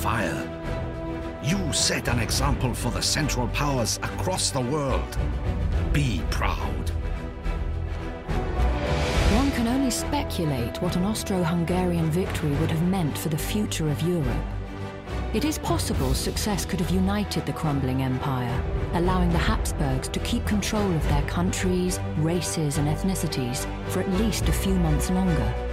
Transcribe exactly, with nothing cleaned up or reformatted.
fire. You set an example for the Central Powers across the world. Be proud. One can only speculate what an Austro-Hungarian victory would have meant for the future of Europe. It is possible success could have united the crumbling empire, allowing the Habsburgs to keep control of their countries, races and ethnicities for at least a few months longer.